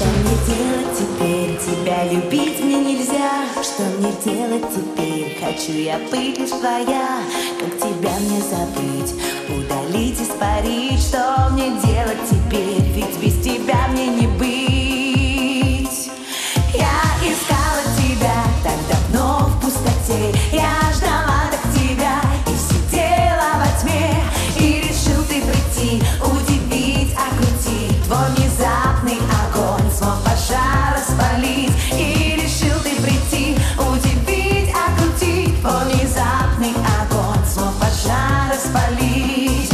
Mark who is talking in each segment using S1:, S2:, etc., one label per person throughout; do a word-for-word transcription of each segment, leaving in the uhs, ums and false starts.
S1: Что мне делать теперь? Тебя любить мне нельзя. Что мне делать теперь? Хочу я быть лишь твоя. Как тебя мне забыть? Удалить, испарить. Что мне делать теперь? Ведь без тебя мне не быть. Я искала тебя так давно в пустоте. Я ждала так тебя и сидела во тьме. И решил ты прийти, удивить, окрутить. Твой внезапный огонь смог пожар распалить. И решил ты прийти, удивить, окрутить. Твой внезапный огонь смог пожар распалить.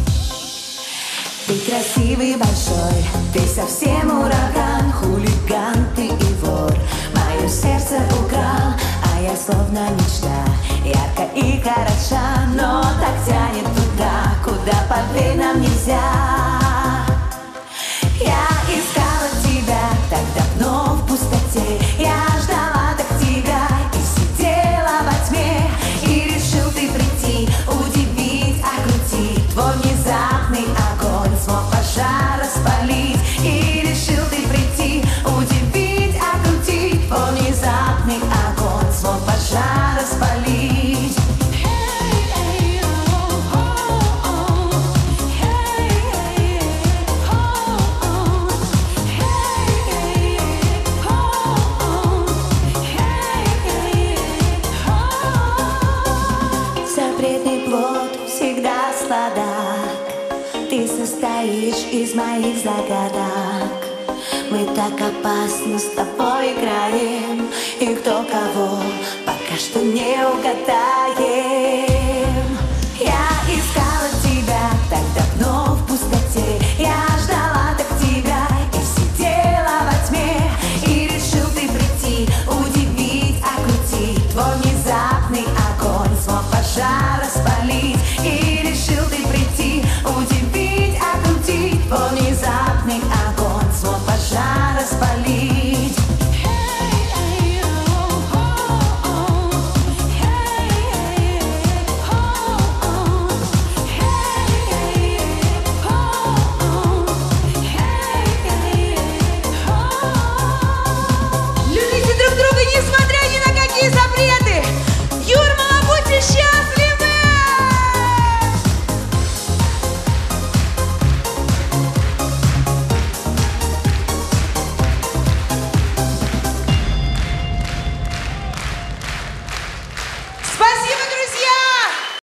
S1: Ты красивый, большой, ты совсем ураган. Хулиган ты и вор, мое сердце украл. А я словно мечта, ярко и хороша. Но так тянет туда, куда, поверь, нам нельзя. Я искала тебя так давно в пустоте. Я ждала так тебя и сидела во тьме. И решил ты прийти, удивить, окрутить. Твой внезапный огонь смог пожар распалить. И решил ты прийти, удивить, окрутить. Твой внезапный огонь смог пожар распалить. Запретный плод всегда сладок. Ты состоишь из моих загадок. Мы так опасно с тобой играем. И кто кого пока что не угадает.